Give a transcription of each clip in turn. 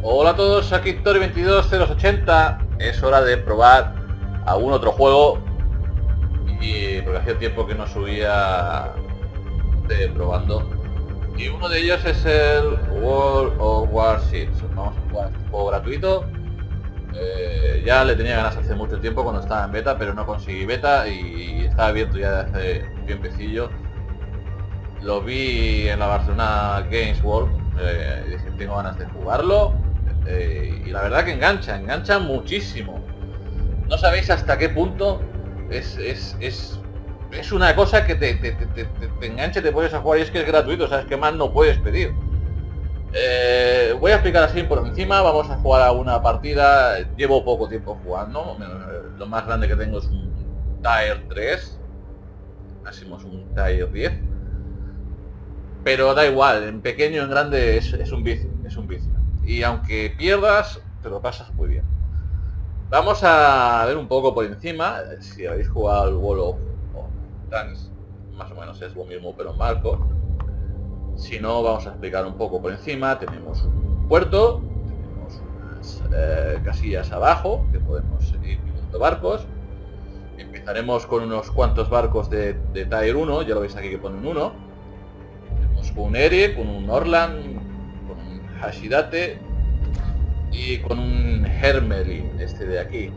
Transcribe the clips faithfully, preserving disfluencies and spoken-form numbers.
Hola a todos, aquí Tori veintidós cero ochenta. Es hora de probar algún otro juego. Y porque hacía tiempo que no subía de probando. Y uno de ellos es el World of Warships. Vamos a jugar este juego gratuito. Eh, ya le tenía ganas hace mucho tiempo cuando estaba en beta, pero no conseguí beta y estaba abierto ya desde hace un tiempecillo. Lo vi en la Barcelona Games World, eh, y dije, tengo ganas de jugarlo, eh, y la verdad que engancha, engancha muchísimo. No sabéis hasta qué punto es, es, es, es una cosa que te, te, te, te, te engancha y te pones a jugar, y es que es gratuito, sabes que más no puedes pedir. Eh, voy a explicar así por encima. Vamos a jugar a una partida. Llevo poco tiempo jugando, lo más grande que tengo es un Tier tres, máximo es un Tier diez. Pero da igual, en pequeño, en grande es, es un vicio, es un vicio. Y aunque pierdas, te lo pasas muy bien. Vamos a ver un poco por encima. Si habéis jugado al World of Tanks, más o menos es lo mismo, pero en barco. Si no, vamos a explicar un poco por encima. Tenemos un puerto, tenemos unas eh, casillas abajo, que podemos ir pidiendo barcos. Empezaremos con unos cuantos barcos de, de Tier uno, ya lo veis aquí que ponen uno. Con un Eric, con un Orlan, con un Hashidate y con un Hermelin, este de aquí.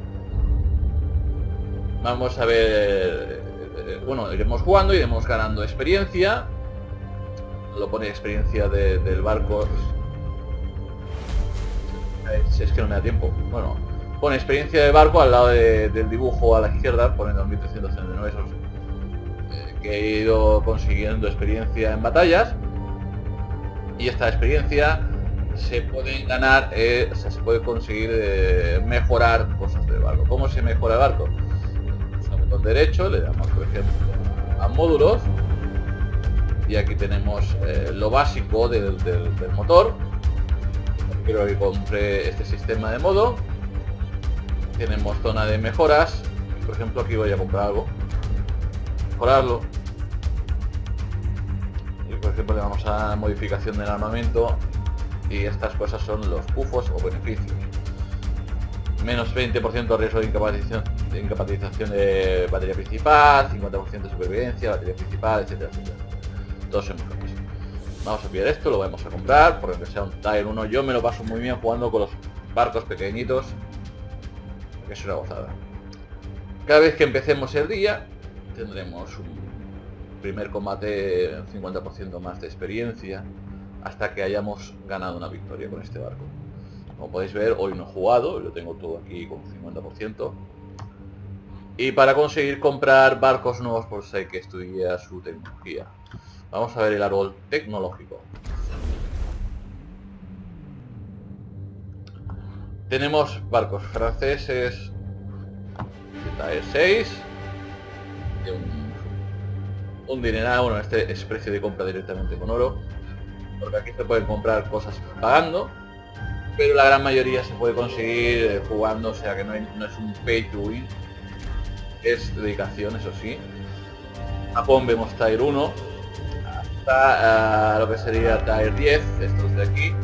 Vamos a ver, bueno, iremos jugando, iremos ganando experiencia. Lo pone experiencia de, del barco. Es, es que no me da tiempo. Bueno, pone experiencia de barco al lado de, del dibujo a la izquierda, pone dos mil trescientos treinta y nueve, esos, eh, que he ido consiguiendo experiencia en batallas. Y esta experiencia se puede ganar, eh, o sea, se puede conseguir eh, mejorar cosas del barco. ¿Cómo se mejora el barco? Pues al botón derecho le damos, por ejemplo, a módulos, y aquí tenemos eh, lo básico del, del, del motor. Quiero que compre este sistema de modo. Tenemos zona de mejoras. Por ejemplo, aquí voy a comprar algo, mejorarlo. Por ejemplo, le vamos a modificación del armamento, y estas cosas son los pufos o beneficios. Menos veinte por ciento riesgo de incapacitación, de incapacitación de batería principal, cincuenta por ciento de supervivencia, batería principal, etcétera, etcétera. Todos son mejores. Vamos a pillar esto, lo vamos a comprar, porque aunque sea un Tier uno, yo me lo paso muy bien jugando con los barcos pequeñitos, porque es una gozada. Cada vez que empecemos el día, tendremos un primer combate, cincuenta por ciento más de experiencia, hasta que hayamos ganado una victoria con este barco. Como podéis ver, hoy no he jugado, lo tengo todo aquí con cincuenta por ciento. Y para conseguir comprar barcos nuevos, pues hay que estudiar su tecnología. Vamos a ver el árbol tecnológico. Tenemos barcos franceses de Tier seis, de un un dineral. Bueno, este es precio de compra directamente con oro, porque aquí se pueden comprar cosas pagando, pero la gran mayoría se puede conseguir eh, jugando, o sea que no, hay, no es un pay to win, es dedicación, eso sí. Japón vemos Tier uno hasta uh, lo que sería Tier diez, estos de aquí.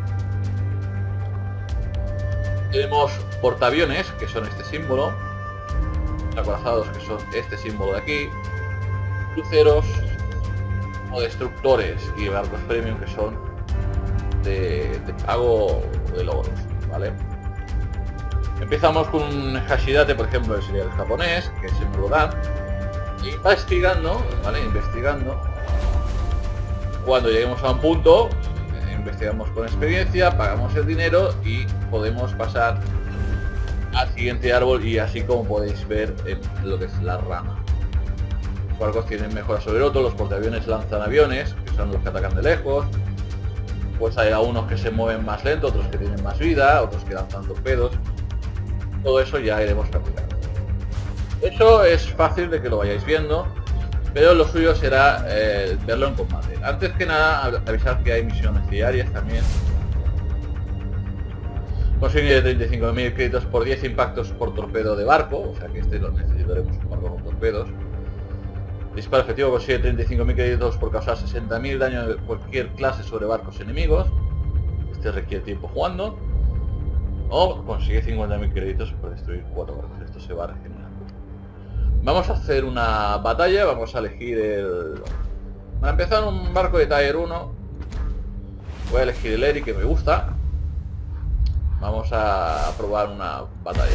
Tenemos portaaviones, que son este símbolo, acorazados, que son este símbolo de aquí, cruceros o destructores, y barcos premium, que son de, de pago de logros, ¿vale? Empezamos con un Hashidate, por ejemplo, que sería el japonés, que es el Rodan, y investigando, ¿vale? Investigando. Cuando lleguemos a un punto, eh, investigamos con experiencia, pagamos el dinero y podemos pasar al siguiente árbol, y así como podéis ver en lo que es la rama. Los barcos tienen mejoras sobre otros, los portaaviones lanzan aviones, que son los que atacan de lejos. Pues hay algunos que se mueven más lento, otros que tienen más vida, otros que lanzan torpedos. Todo eso ya iremos practicando. Eso es fácil de que lo vayáis viendo, pero lo suyo será eh, verlo en combate. Antes que nada, avisar que hay misiones diarias también. Consigue treinta y cinco mil créditos por diez impactos por torpedo de barco, o sea que este lo necesitaremos un barco con torpedos. Disparo efectivo consigue treinta y cinco mil créditos por causar sesenta mil daño de cualquier clase sobre barcos enemigos. Este requiere tiempo jugando. O consigue cincuenta mil créditos por destruir cuatro barcos. Esto se va regenerando. Vamos a hacer una batalla. Vamos a elegir el... Para empezar, un barco de Tier uno. Voy a elegir el Eric, que me gusta. Vamos a probar una batalla.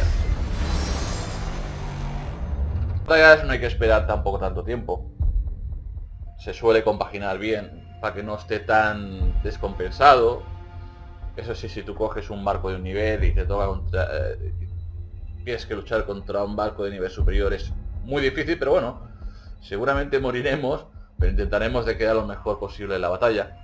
Batallas no hay que esperar tampoco tanto tiempo. Se suele compaginar bien para que no esté tan descompensado. Eso sí, si tú coges un barco de un nivel y te toca contra, eh, tienes que luchar contra un barco de nivel superior, es muy difícil, pero bueno, seguramente moriremos, pero intentaremos de quedar lo mejor posible en la batalla.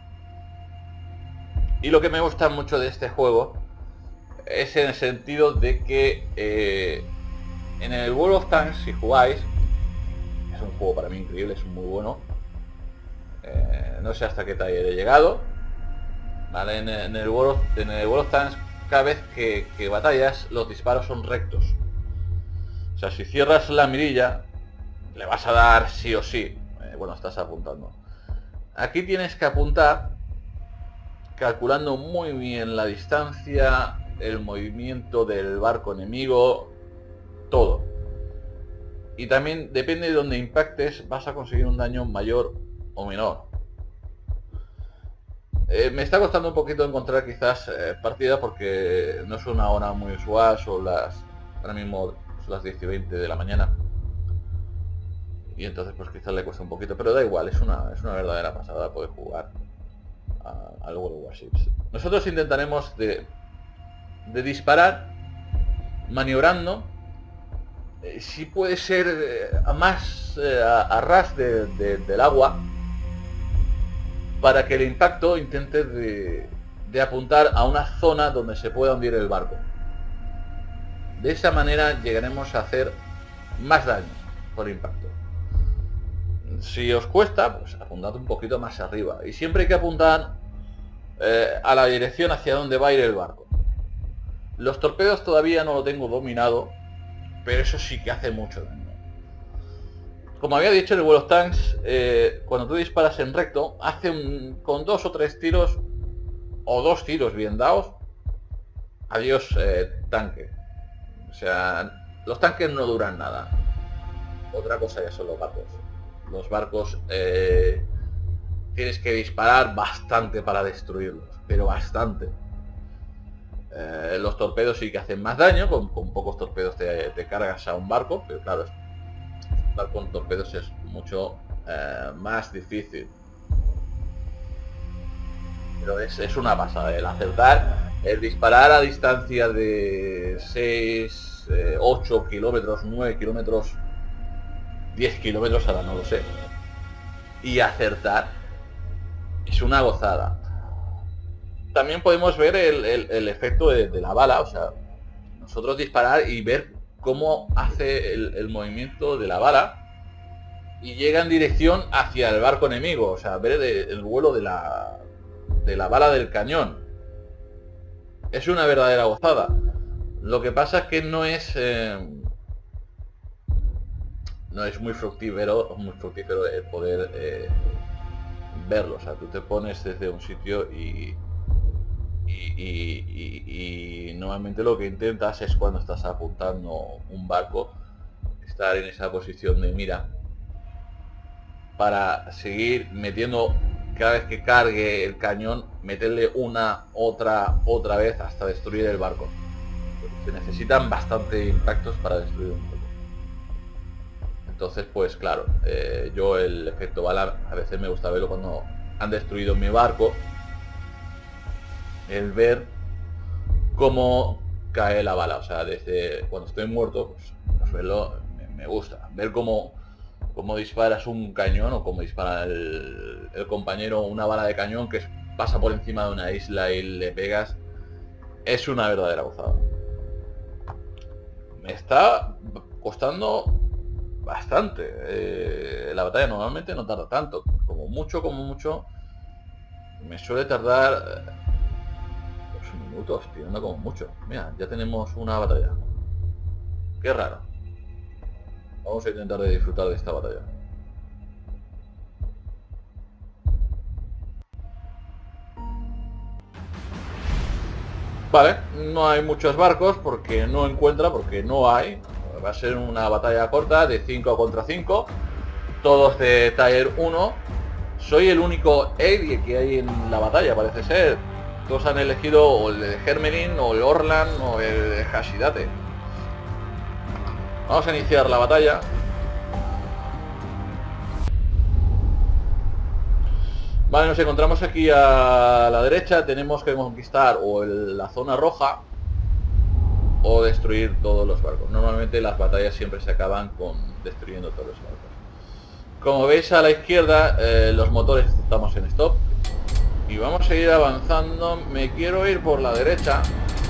Y lo que me gusta mucho de este juego es en el sentido de que eh, en el World of Tanks, si jugáis, es un juego para mí increíble, es muy bueno. Eh, no sé hasta qué taller he llegado. Vale, en, en, el World of, en el World of Tanks, cada vez que, que batallas, los disparos son rectos. O sea, si cierras la mirilla, le vas a dar sí o sí. Eh, bueno, estás apuntando. Aquí tienes que apuntar calculando muy bien la distancia, el movimiento del barco enemigo, todo. Y también depende de donde impactes, vas a conseguir un daño mayor o menor. Eh, me está costando un poquito encontrar quizás eh, partida porque no es una hora muy usual, son las... ahora mismo son las diez y veinte de la mañana. Y entonces pues quizás le cuesta un poquito, pero da igual, es una, es una verdadera pasada poder jugar a, al World of Warships. Nosotros intentaremos de, de disparar maniobrando, eh, si puede ser eh, a más eh, a, a ras de, de, del agua, para que el impacto intente de, de apuntar a una zona donde se pueda hundir el barco. De esa manera llegaremos a hacer más daño por impacto. Si os cuesta, pues apuntad un poquito más arriba. Y siempre hay que apuntar eh, a la dirección hacia donde va a ir el barco. Los torpedos todavía no lo tengo dominado, pero eso sí que hace mucho daño. Como había dicho en el World of Tanks, eh, cuando tú disparas en recto, hace un, con dos o tres tiros, o dos tiros bien dados, adiós eh, tanque. O sea, los tanques no duran nada. Otra cosa ya son los barcos. Los barcos eh, tienes que disparar bastante para destruirlos, pero bastante. Eh, los torpedos sí que hacen más daño, con, con pocos torpedos te, te cargas a un barco, pero claro, con torpedos es mucho eh, más difícil. Pero es, es una pasada el acertar, el disparar a distancia de seis, eh, ocho kilómetros, nueve kilómetros, diez kilómetros, ahora no lo sé, y acertar es una gozada. También podemos ver el, el, el efecto de, de la bala, o sea, nosotros disparar y ver cómo hace el, el movimiento de la bala y llega en dirección hacia el barco enemigo, o sea, ver el, el vuelo de la, de la bala del cañón. Es una verdadera gozada. Lo que pasa es que no es eh, no es muy fructífero, muy fructífero el poder eh, verlo. O sea, tú te pones desde un sitio y Y, y, y, y normalmente lo que intentas es, cuando estás apuntando un barco, estar en esa posición de mira para seguir metiendo, cada vez que cargue el cañón, meterle una, otra, otra vez hasta destruir el barco. Se necesitan bastante impactos para destruir un barco. Entonces pues claro, eh, yo el efecto bala a veces me gusta verlo cuando han destruido mi barco. El ver cómo cae la bala, o sea, desde cuando estoy muerto, pues, pues verlo me, me gusta. Ver cómo, cómo disparas un cañón o cómo dispara el, el compañero una bala de cañón que pasa por encima de una isla y le pegas, es una verdadera gozada. Me está costando bastante. Eh, la batalla normalmente no tarda tanto, como mucho, como mucho, me suele tardar minutos, tirando como mucho. Mira, ya tenemos una batalla. Qué raro. Vamos a intentar de disfrutar de esta batalla. Vale, no hay muchos barcos porque no encuentra, porque no hay. Va a ser una batalla corta de cinco contra cinco. Todos de Tier uno. Soy el único alien que hay en la batalla, parece ser. Todos han elegido o el de Hermelin, o el Orlan, o el de Hashidate. Vamos a iniciar la batalla. Vale, nos encontramos aquí a la derecha. Tenemos que conquistar o el, la zona roja o destruir todos los barcos. Normalmente las batallas siempre se acaban con destruyendo todos los barcos. Como veis a la izquierda, eh, los motores estamos en stop. Y vamos a ir avanzando. Me quiero ir por la derecha.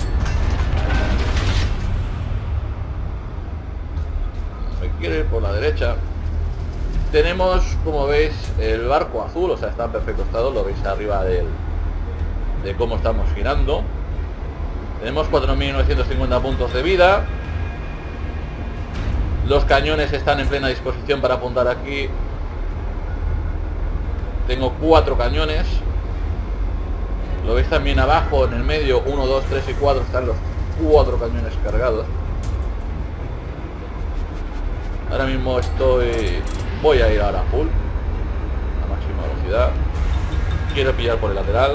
Me quiero ir por la derecha. Tenemos, como veis, el barco azul, o sea, está en perfecto estado, lo veis arriba del, de cómo estamos girando. Tenemos cuatro mil novecientos cincuenta puntos de vida. Los cañones están en plena disposición para apuntar aquí. Tengo cuatro cañones. Lo veis también abajo, en el medio, uno, dos, tres y cuatro, están los cuatro cañones cargados. Ahora mismo estoy... Voy a ir ahora a full, a máxima velocidad. Quiero pillar por el lateral.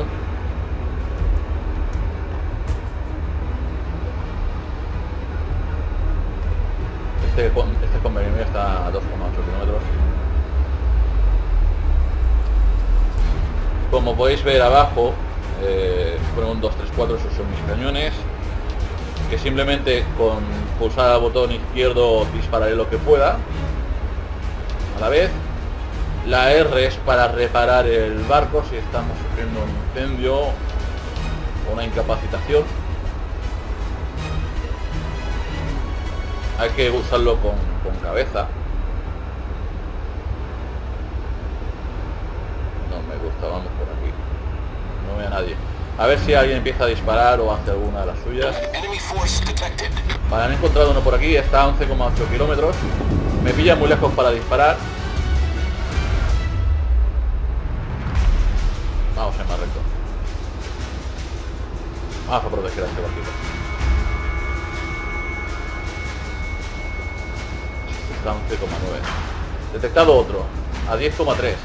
Este, este convenio está a dos coma ocho kilómetros. Como podéis ver abajo, eh, fueron un, dos, tres, cuatro, esos son mis cañones. Que simplemente con pulsar el botón izquierdo dispararé lo que pueda a la vez. La R es para reparar el barco si estamos sufriendo un incendio o una incapacitación. Hay que usarlo con, con cabeza. No me gusta, vamos por aquí. No veo a nadie. A ver si alguien empieza a disparar o hace alguna de las suyas. Vale, han encontrado uno por aquí, está a once coma ocho kilómetros. Me pilla muy lejos para disparar. Vamos en más recto. Vamos a proteger a este barquito. Está a once coma nueve. Detectado otro, a diez coma tres.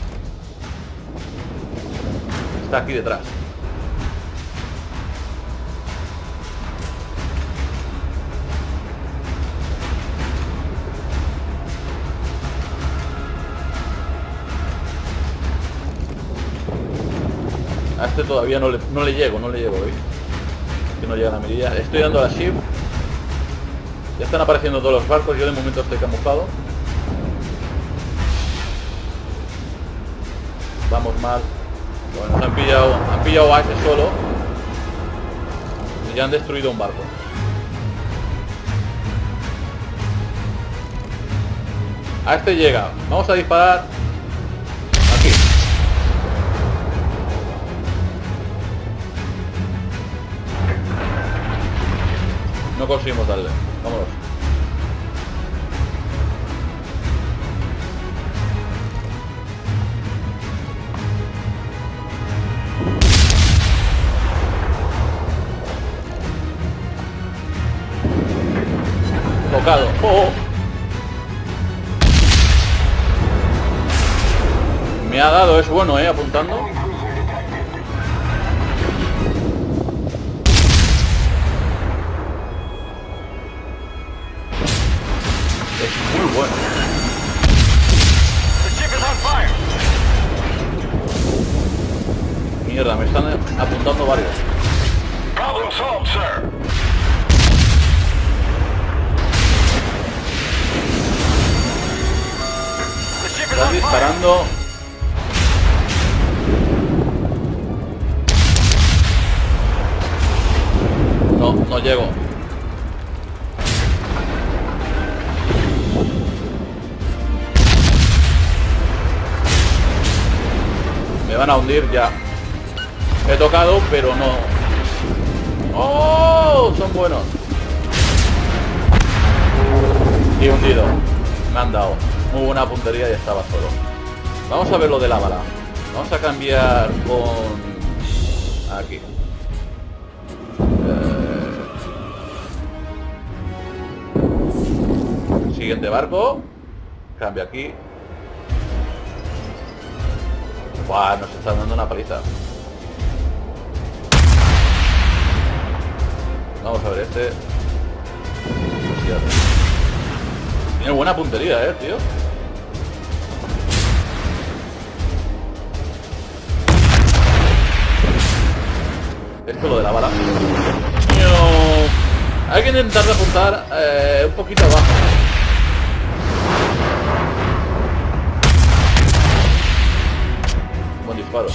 Está aquí detrás. A este todavía no le, no le llego, no le llego, ¿veis? Que no llega a la mirilla. Estoy dando la shift. Ya están apareciendo todos los barcos. Yo de momento estoy camuflado. Vamos mal. Bueno, nos han pillado, han pillado a ese solo. Y ya han destruido un barco. A este llega. Vamos a disparar. Aquí. No conseguimos darle. Vámonos. Tocado. Oh. Me ha dado, es bueno, eh, apuntando. Es muy bueno. Mierda, me están apuntando varios. Están disparando. No, no llego. Me van a hundir ya. He tocado, pero no. ¡Oh! Son buenos. Y hundido. Me han dado. Muy buena puntería y estaba solo. Vamos a ver lo de la bala. Vamos a cambiar con... Aquí. Siguiente barco. Cambia aquí. Buah, nos están dando una paliza. Vamos a ver este. Tiene buena puntería, eh, tío. Esto lo de la bala. Hay que intentar de apuntar eh, un poquito abajo. Buen disparo.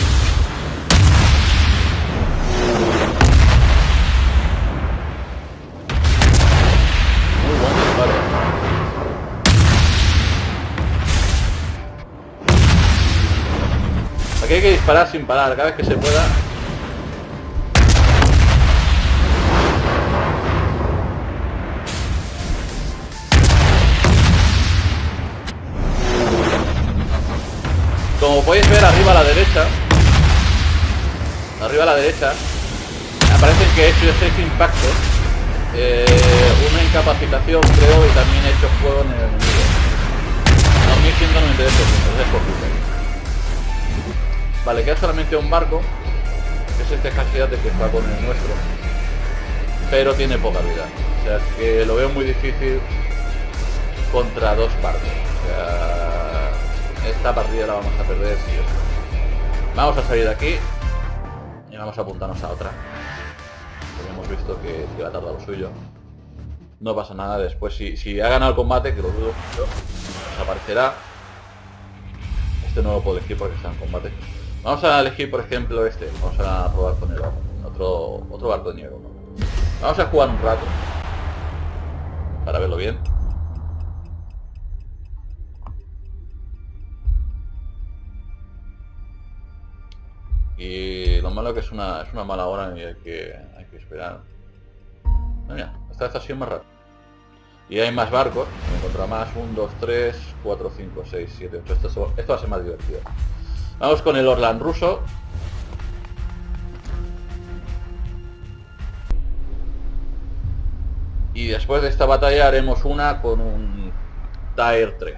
Muy buen disparo. Aquí hay que disparar sin parar cada vez que se pueda. Como podéis ver arriba a la derecha, arriba a la derecha, aparecen que he hecho seis impactos, eh, una incapacitación creo y también he hecho fuego en el enemigo. dos mil ciento noventa y ocho puntos, es por puta. Vale, queda solamente un barco, que es este Hasiate que está con el nuestro, pero tiene poca vida, o sea que lo veo muy difícil contra dos barcos. O sea, esta partida la vamos a perder sí o sí. Vamos a salir de aquí y vamos a apuntarnos a otra. Porque hemos visto que, que va a tardar lo suyo. No pasa nada después. Si, si ha ganado el combate, que lo dudo mucho, nos aparecerá. Este no lo puedo elegir porque está en combate. Vamos a elegir, por ejemplo, este. Vamos a probar con el otro, otro barco de nieve. Vamos a jugar un rato para verlo bien. Y lo malo que es una, es una mala hora y hay que, hay que esperar. No, mira, esta vez ha sido más rápido. Y hay más barcos, me encontrará más, uno, dos, tres, cuatro, cinco, seis, siete, ocho. Esto, esto va a ser más divertido. Vamos con el Orlan ruso. Y después de esta batalla haremos una con un Tier tres.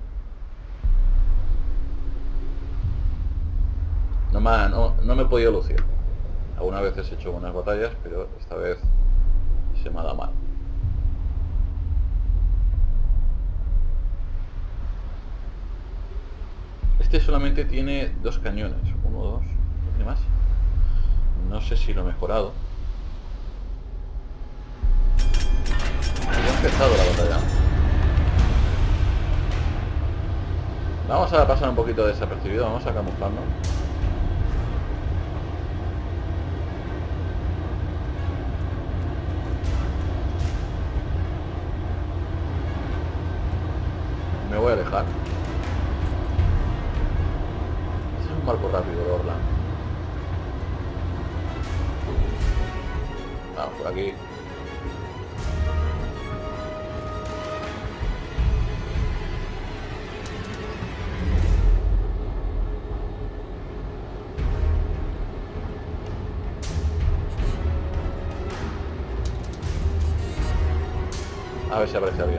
No me, no, no me he podido lucir. Algunas veces he hecho buenas batallas, pero esta vez se me ha dado mal. Este solamente tiene dos cañones. Uno, dos, no tiene más. No sé si lo he mejorado. Ya ha empezado la batalla. Vamos a pasar un poquito desapercibido, vamos a camuflarnos. Me voy a alejar. Este es un barco rápido de Orlan. Vamos por aquí. A ver si aparece alguien.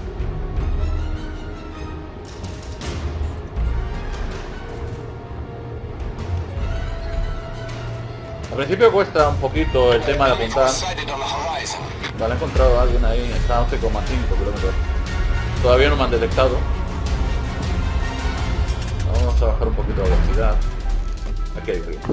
Al principio cuesta un poquito el tema de apuntar. Vale, he encontrado a alguien ahí, está a once coma cinco kilómetros. Todavía no me han detectado. Vamos a bajar un poquito la velocidad. Aquí hay río.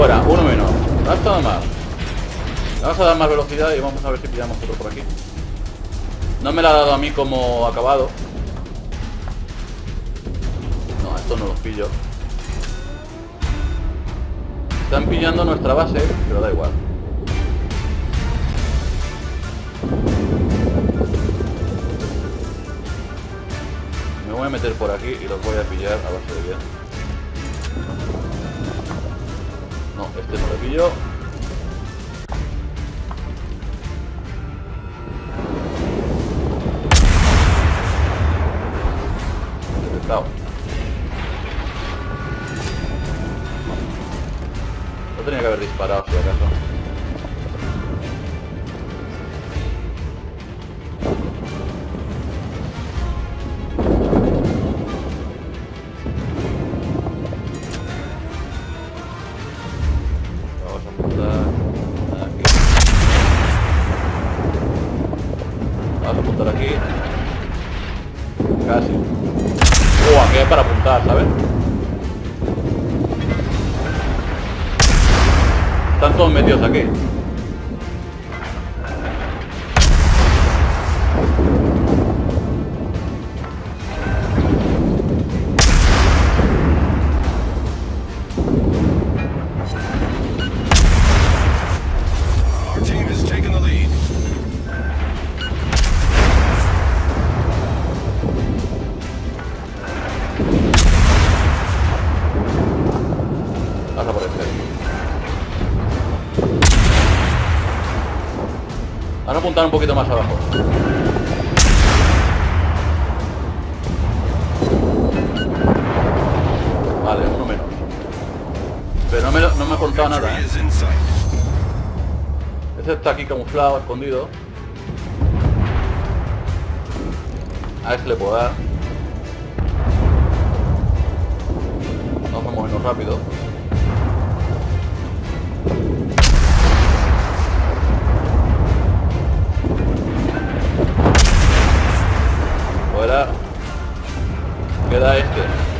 Fuera, uno menos. No ha estado mal. Vamos a dar más velocidad y vamos a ver si pillamos otro por aquí. No me lo ha dado a mí como acabado. No, esto no los pillo. Están pillando nuestra base, pero da igual. Me voy a meter por aquí y los voy a pillar a base de bien. No, este no lo pillo. Detectado. No tenía que haber disparado, si acaso. Vamos a apuntar aquí. Vamos a apuntar aquí. Casi. Uh, aquí es para apuntar, ¿sabes? Están todos metidos aquí. Vas a por este. Van a apuntar un poquito más abajo. Vale, uno menos. Pero no me, no me ha contado nada, ¿eh? Este está aquí camuflado, escondido. A este le puedo dar. Vamos a movernos rápido. Fuera. Queda este.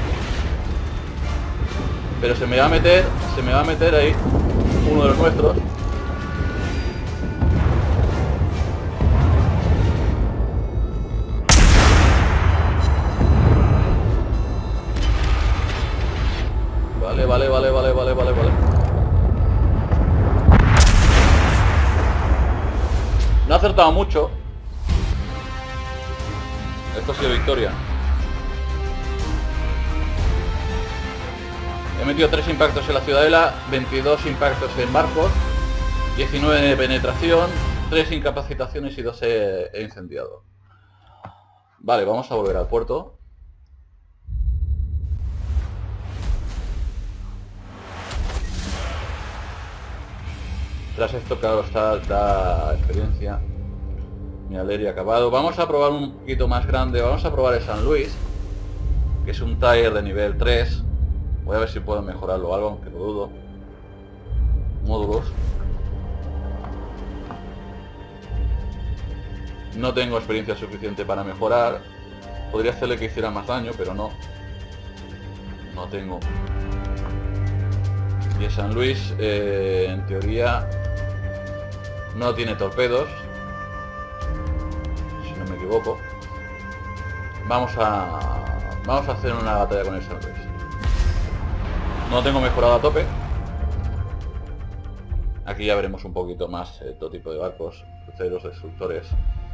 Pero se me va a meter, se me va a meter ahí uno de los nuestros. Vale, vale, vale, vale, vale, vale, vale. No ha acertado mucho. Esto ha sido victoria. He metido tres impactos en la ciudadela, veintidós impactos en barcos, diecinueve de penetración, tres incapacitaciones y dos he, he incendiado. Vale, vamos a volver al puerto. Tras esto, claro, está da experiencia. Mi alería acabado. Vamos a probar un poquito más grande. Vamos a probar el San Luis, que es un tier de nivel tres. Voy a ver si puedo mejorarlo algo, aunque lo dudo. Módulos. No tengo experiencia suficiente para mejorar. Podría hacerle que hiciera más daño, pero no. No tengo. Y el San Luis, eh, en teoría, no tiene torpedos, si no me equivoco. Vamos a vamos a hacer una batalla con el San Luis. No lo tengo mejorado a tope. Aquí ya veremos un poquito más eh, todo tipo de barcos, cruceros, destructores.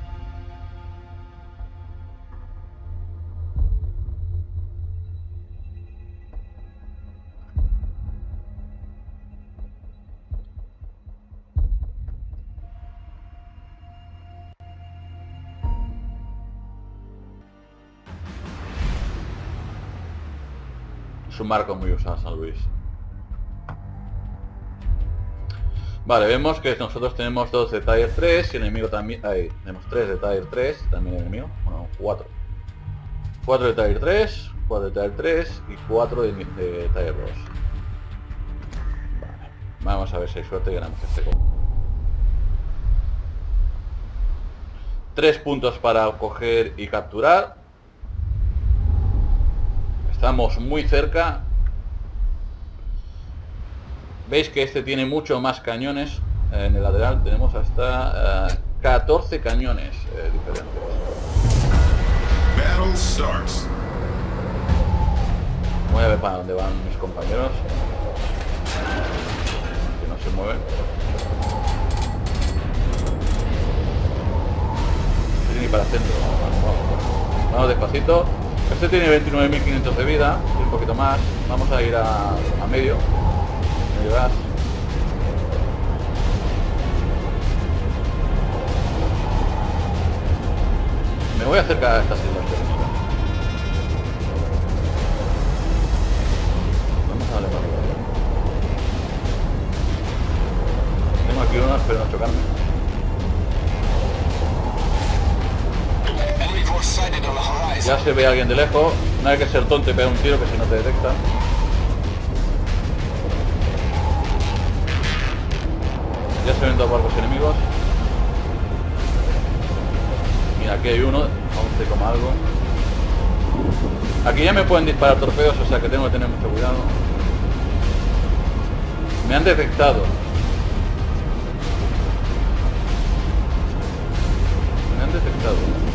Es un barco muy usado San Luis. Vale, vemos que nosotros tenemos dos de Tier tres y el enemigo también. Ahí, tenemos tres de Tier tres, también el enemigo. Bueno, cuatro. cuatro de Tier tres, cuatro de Tier tres y cuatro de, de Tier dos. Vale, vamos a ver si hay suerte y ganamos este juego. Tres puntos para coger y capturar. Estamos muy cerca. Veis que este tiene mucho más cañones. Eh, en el lateral tenemos hasta uh, catorce cañones eh, diferentes. Battle starts. Voy a ver para dónde van mis compañeros. Que no se mueven. No tiene ni para centro. Vamos, vamos, vamos despacito. Este tiene veintinueve mil quinientos de vida, y un poquito más. Vamos a ir a, a medio. Medio gas. Me voy a acercar a estas islas. Vamos a darle más vida. Tengo aquí unas, pero no chocarme. Ya se ve a alguien de lejos. No hay que ser tonto y pegar un tiro, que si no te detectan. Ya se ven dos barcos enemigos. Mira, aquí hay uno. Aún se coma algo. Aquí ya me pueden disparar torpedos, o sea que tengo que tener mucho cuidado. Me han detectado. Me han detectado.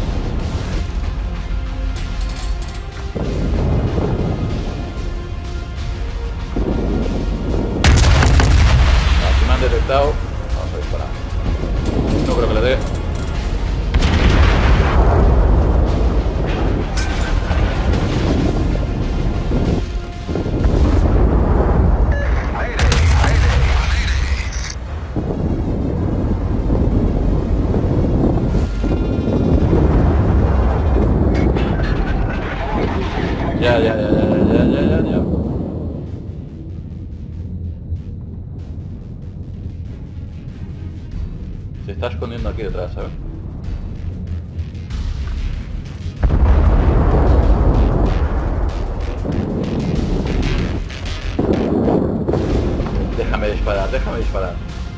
Si me han detectado, vamos a disparar. No creo que le dé. Ya, ya, ya, ya, ya, ya, ya, ya. Se está escondiendo aquí detrás, ¿sabes? Déjame disparar, déjame disparar.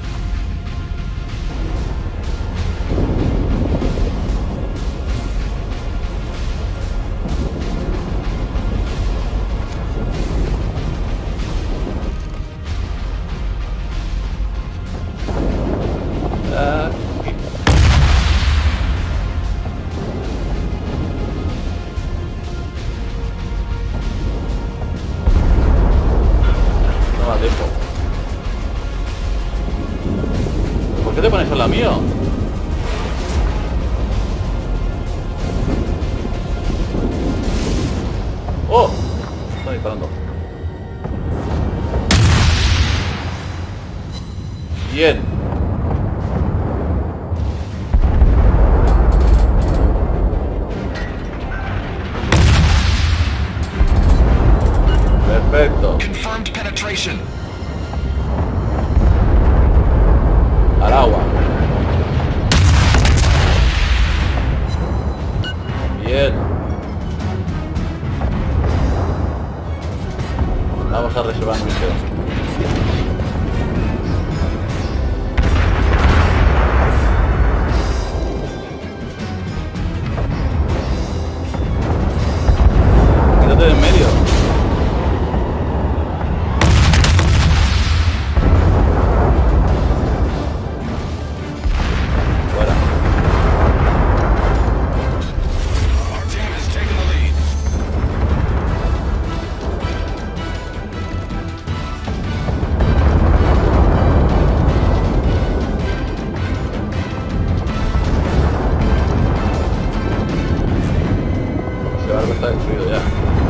¿Por qué te pones al lado mío? ¡Oh! Está disparando. Bien. Perfecto. Confirmed penetration. Al agua. Bien. Vamos a reservar misión. Quítate de en medio. Está destruido ya.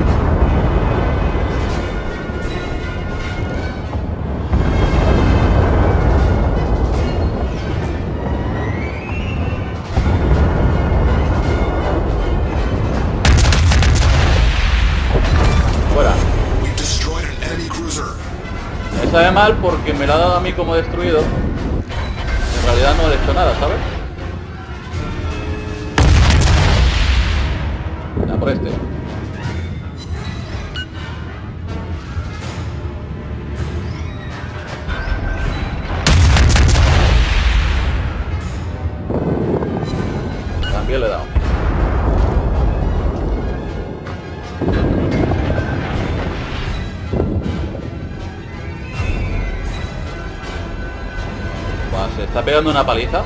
Fuera. Me sabe mal porque me lo ha dado a mí como destruido. En realidad no le he hecho nada, ¿sabes? Ya por este. También le he dado. está pegando una paliza.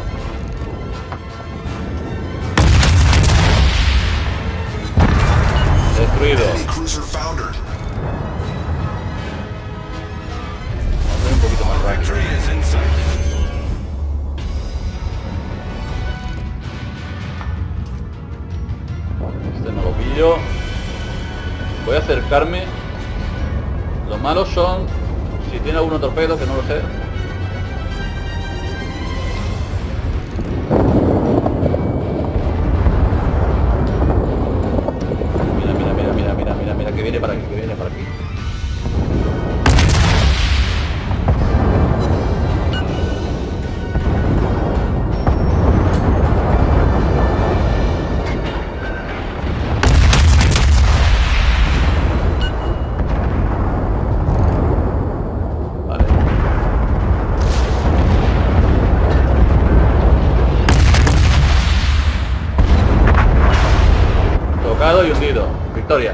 Destruido. Enemy cruiser foundered. Vamos a ir un poquito más rápido. Victory is in sight. Este no lo pillo. Voy a acercarme. Los malos son si tiene alguno torpedo, que no lo sé. Mira, mira, mira, mira, mira, mira, mira, que viene para aquí, que viene para aquí. Y hundido. Victoria.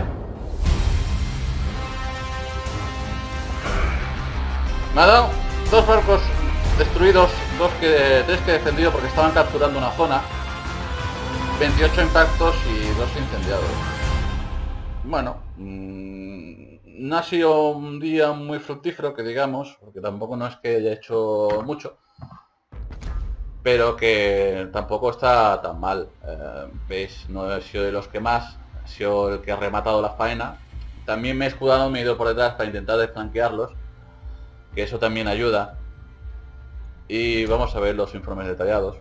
Me ha dado dos barcos destruidos, dos que tres que he defendido porque estaban capturando una zona. veintiocho impactos y dos incendiados. Bueno, mmm, no ha sido un día muy fructífero, que digamos, porque tampoco no es que haya hecho mucho, pero que tampoco está tan mal. Eh, veis, no he sido de los que más, ha sido el que ha rematado la faena. También me he escudado, me he ido por detrás para intentar desflanquearlos, que eso también ayuda. Y vamos a ver los informes detallados.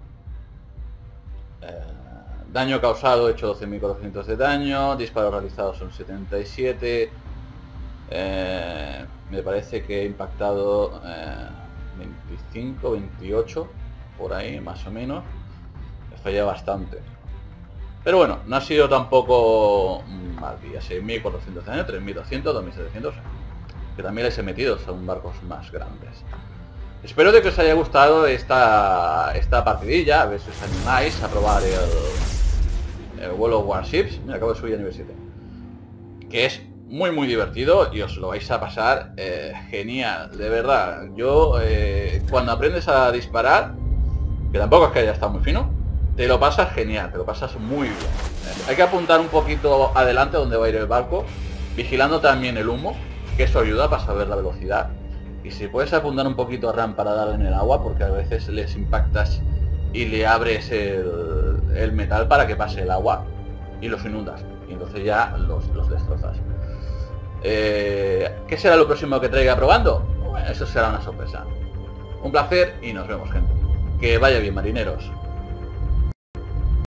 Eh, daño causado, he hecho doce mil cuatrocientos de daño, disparos realizados son setenta y siete. Eh, me parece que he impactado eh, veinticinco, veintiocho, por ahí más o menos. Me falla bastante. Pero bueno, no ha sido tampoco un mal día. seis mil cuatrocientos de daño, tres mil doscientos, dos mil setecientos, que también les he metido, son barcos más grandes. Espero de que os haya gustado esta, esta partidilla, a ver si os animáis a probar el, el World of Warships. Me acabo de subir a nivel siete, que es muy muy divertido y os lo vais a pasar eh, genial, de verdad. Yo eh, cuando aprendes a disparar, que tampoco es que haya estado muy fino, te lo pasas genial, te lo pasas muy bien. Eh, hay que apuntar un poquito adelante donde va a ir el barco, vigilando también el humo, que eso ayuda para saber la velocidad. Y si puedes apuntar un poquito a RAM para darle en el agua, porque a veces les impactas y le abres el, el metal para que pase el agua y los inundas, y entonces ya los, los destrozas. Eh, ¿Qué será lo próximo que traiga probando? Bueno, eso será una sorpresa. Un placer y nos vemos, gente. Que vaya bien, marineros.